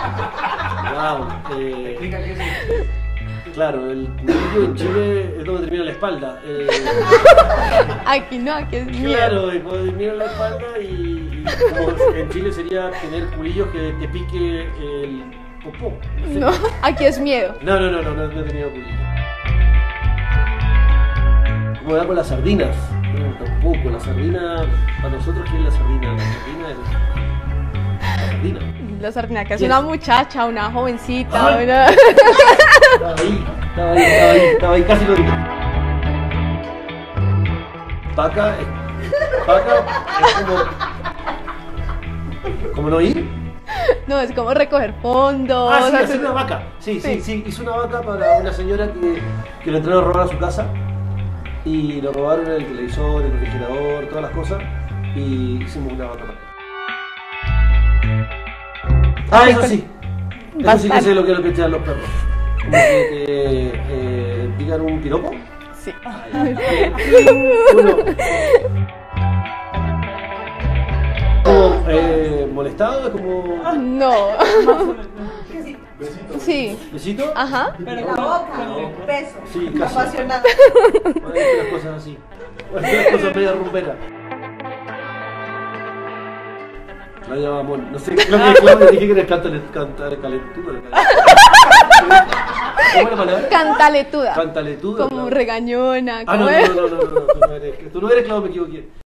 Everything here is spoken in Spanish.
Wow. Explica qué es eso. Claro, el nudillo en Chile es donde termina la espalda. Aquí no, aquí es miedo. Claro, y cuando termina la espalda y como en Chile sería tener culillos que te pique el popó. No, aquí es miedo. No he tenido culillos. ¿Cómo va con las sardinas? No, tampoco, la sardina, para nosotros, ¿qué es la sardina? La sardina es... La sardina. La sardina que es Yes. una muchacha, una jovencita, Ay. una... Estaba ahí, casi lo dije. Vaca es como no ir. No, es como recoger fondos. Ah, sí, hacer- hacer una vaca. Sí, Sí. hizo una vaca para una señora que lo entraron a robar a su casa y lo robaron el televisor, el refrigerador, todas las cosas y hicimos una vaca para ella. Ah, eso sí. Eso sí que Bastante. sé lo que es lo que echan los perros. Como que digan un piropo. Sí. Uno. Como molestado, es como No. Sí. besito. Ajá. Pero la boca, beso. Sí, casi. Apasionado. Las cosas así. Las cosas medio rumberas. Claudia Bamón, no sé, Claudia dije que era calentuda. ¿Cómo es la palabra? Cantaletuda. Cantaletuda. Como Claudia. regañona. Ah, no, como- tú no eres Claudia, me equivoqué.